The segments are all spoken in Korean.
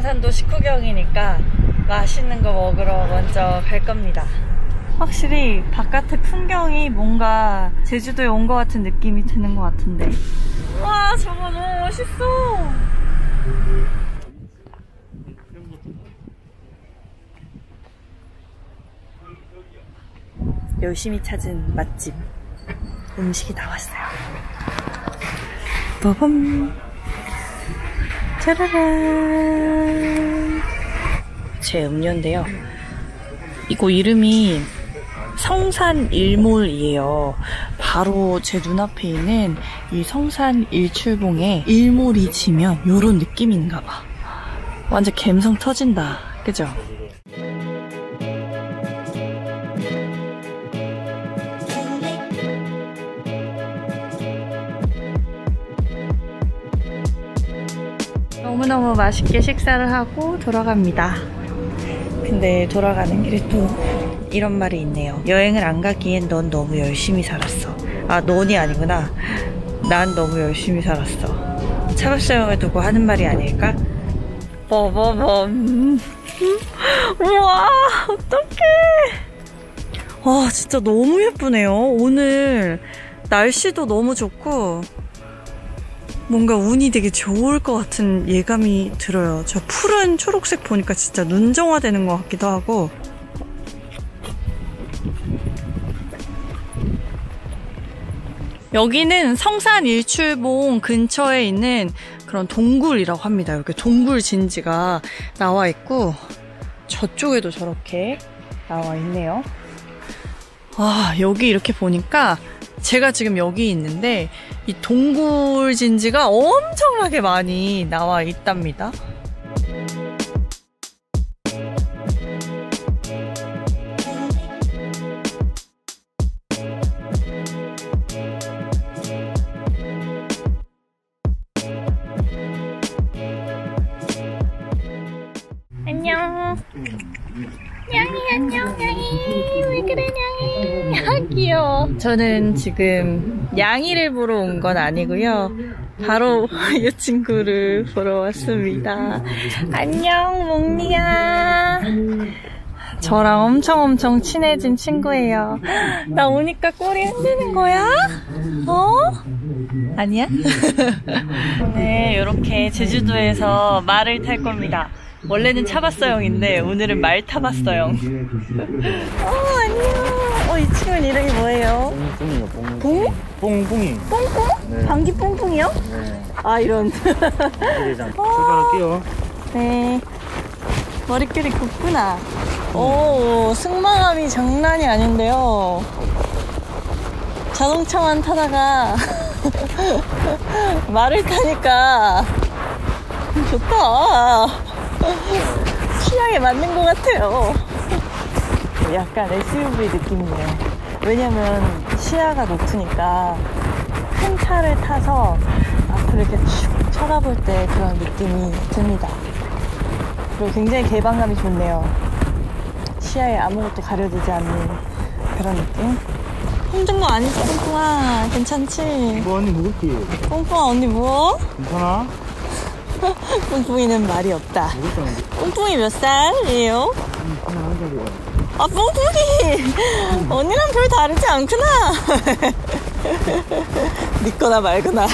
금강산도 식후경이니까 맛있는 거 먹으러 먼저 갈 겁니다. 확실히 바깥의 풍경이 뭔가 제주도에 온 것 같은 느낌이 드는 것 같은데. 와, 저거 너무 멋있어. 열심히 찾은 맛집 음식이 나왔어요. 빠밤. 짜라란. 제 음료인데요. 이거 이름이 성산일몰이에요. 바로 제 눈앞에 있는 이 성산 일출봉에 일몰이 지면 요런 느낌인가봐. 완전 감성 터진다. 그죠? 너무너무 맛있게 식사를 하고 돌아갑니다. 근데 돌아가는 길에 또 이런 말이 있네요. 여행을 안 가기엔 넌 너무 열심히 살았어. 아, 넌이 아니구나. 난 너무 열심히 살았어. 차박사용을 두고 하는 말이 아닐까? 버버범. 우와, 어떡해. 와, 진짜 너무 예쁘네요. 오늘 날씨도 너무 좋고 뭔가 운이 되게 좋을 것 같은 예감이 들어요. 저 푸른 초록색 보니까 진짜 눈정화 되는 것 같기도 하고. 여기는 성산 일출봉 근처에 있는 그런 동굴이라고 합니다. 이렇게 동굴 진지가 나와 있고 저쪽에도 저렇게 나와 있네요. 와, 여기 이렇게 보니까 제가 지금 여기 있는데 이 동굴 진지가 엄청나게 많이 나와 있답니다. 안녕. 냥이 안녕. 냥이 왜 그래 냥이. 아, 귀여워. 저는 지금 냥이를 보러 온 건 아니고요. 바로 이 친구를 보러 왔습니다. 안녕 몽니야. 저랑 엄청 친해진 친구예요. 나 오니까 꼬리 흔드는 거야? 어? 아니야? 네, 이렇게 제주도에서 말을 탈 겁니다. 원래는 차봤어용인데 오늘은 말 타봤어용. 안녕. 이 친구는 이름이 뭐예요? 뽕뽕이요. 뽕? 뽕뽕이. 뽕뽕? 네. 방귀 뽕뽕이요? 네. 아, 이런. 출발할게요. 네. 머릿결이 곱구나. 오, 승마감이 장난이 아닌데요. 자동차만 타다가 말을 타니까 좋다. 취향에 맞는 것 같아요. 약간 SUV 느낌이에요. 왜냐면 시야가 높으니까 큰 차를 타서 앞으로 이렇게 쭉 쳐다볼 때 그런 느낌이 듭니다. 그리고 굉장히 개방감이 좋네요. 시야에 아무것도 가려지지 않는 그런 느낌. 힘든 거 아니지, 뽕뽕아? 괜찮지? 이거 언니 무겁지? 뽕뽕아, 언니 무거워? 괜찮아? 뽕뽕이는 말이 없다. 뽕뽕이 몇 살이에요? 아, 뽕뽕이! 언니랑 별 다르지 않구나. 믿거나 말거나.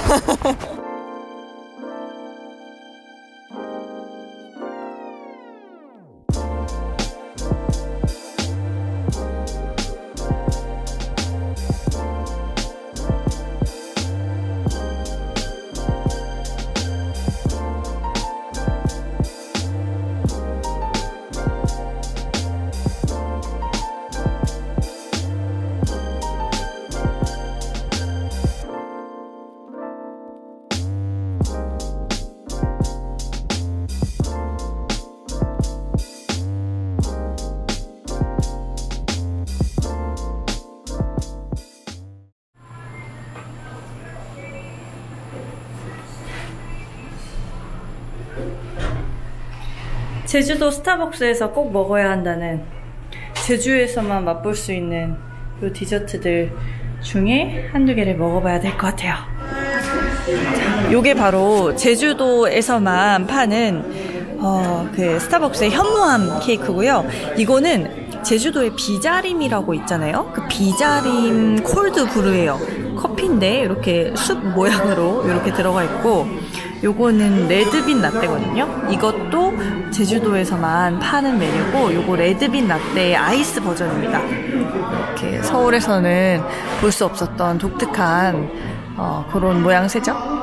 제주도 스타벅스에서 꼭 먹어야 한다는, 제주에서만 맛볼 수 있는 이 디저트들 중에 한두 개를 먹어봐야 될 것 같아요. 자, 요게 바로 제주도에서만 파는 그 스타벅스의 현무암 케이크고요. 이거는 제주도의 비자림이라고 있잖아요. 그 비자림 콜드 브루예요. 커피인데 이렇게 숲 모양으로 이렇게 들어가 있고, 요거는 레드빈 라떼거든요. 이것도 제주도에서만 파는 메뉴고, 요거 레드빈 라떼의 아이스 버전입니다. 이렇게 서울에서는 볼 수 없었던 독특한 그런 모양새죠.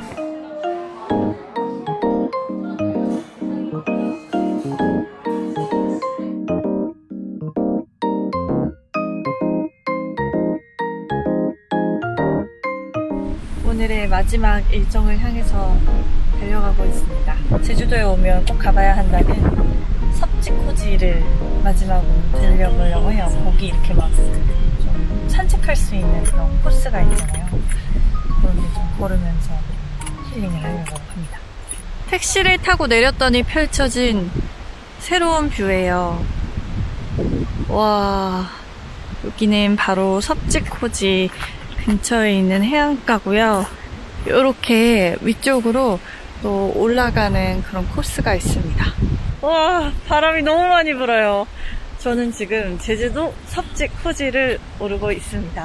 오늘의 마지막 일정을 향해서 달려가고 있습니다. 제주도에 오면 꼭 가봐야 한다는 섭지코지를 마지막으로 들려보려고 해요. 거기 이렇게 막 좀 산책할 수 있는 그런 코스가 있잖아요. 그런 데 좀 걸으면서 힐링을 하려고 합니다. 택시를 타고 내렸더니 펼쳐진 새로운 뷰예요. 와, 여기는 바로 섭지코지 근처에 있는 해안가고요. 이렇게 위쪽으로 또 올라가는 그런 코스가 있습니다. 와, 바람이 너무 많이 불어요. 저는 지금 제주도 섭지코지를 오르고 있습니다.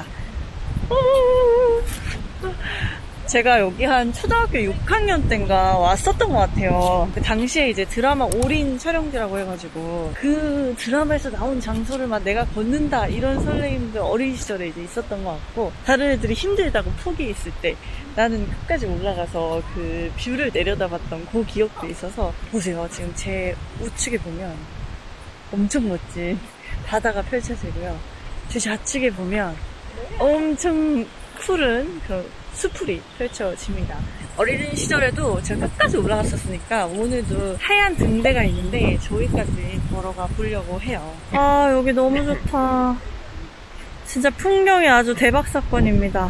제가 여기 한 초등학교 6학년 때인가 왔었던 것 같아요. 그 당시에 이제 드라마 올인 촬영지라고 해가지고 그 드라마에서 나온 장소를 막 내가 걷는다 이런 설레임도 어린 시절에 이제 있었던 것 같고, 다른 애들이 힘들다고 포기했을 때 나는 끝까지 올라가서 그 뷰를 내려다봤던 그 기억도 있어서, 보세요. 지금 제 우측에 보면 엄청 멋진 바다가 펼쳐지고요. 제 좌측에 보면 엄청 푸른 그 수풀이 펼쳐집니다. 어린 시절에도 제가 끝까지 올라갔었으니까 오늘도 하얀 등대가 있는데 저기까지 걸어가 보려고 해요. 아, 여기 너무 좋다. 진짜 풍경이 아주 대박 사건입니다.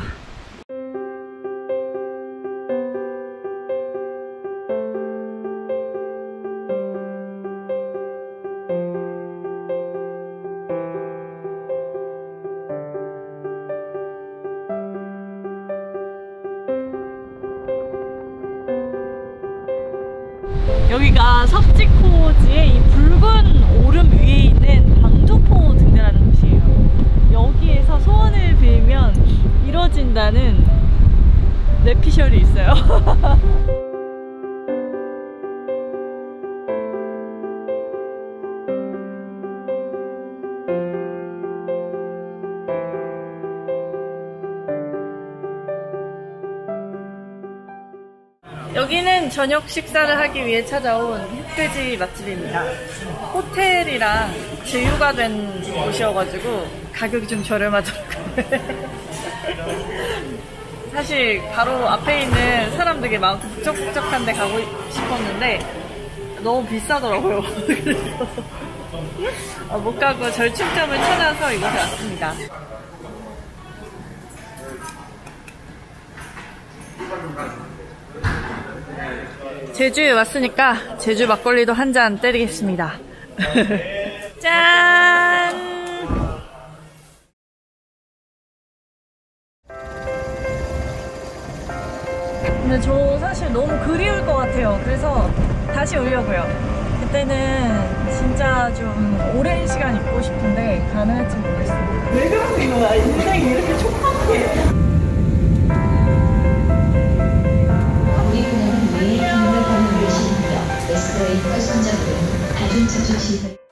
여기가 섭지코지의 이 붉은 오름 위에 있는 방조포 등대라는 곳이에요. 여기에서 소원을 빌면 이뤄진다는 뇌피셜이 있어요. 여기는 저녁 식사를 하기 위해 찾아온 흑돼지 맛집입니다. 호텔이랑 제휴가 된 곳이어가지고 가격이 좀 저렴하더라고요. 사실 바로 앞에 있는 사람 되게 많고 북적북적한 데 가고 싶었는데 너무 비싸더라고요. 그래서 못 가고 절충점을 찾아서 이곳에 왔습니다. 제주에 왔으니까 제주 막걸리도 한 잔 때리겠습니다. 짠! 근데 저 사실 너무 그리울 것 같아요. 그래서 다시 오려고요. 그때는 진짜 좀 오랜 시간 있고 싶은데 가능할지 모르겠어요. 왜 그러는 거야? 인생이 이렇게 촉박해. 우리 공항 내에 힘을 받는 것입니다. 웨스트웨이터 선장은 다중차주시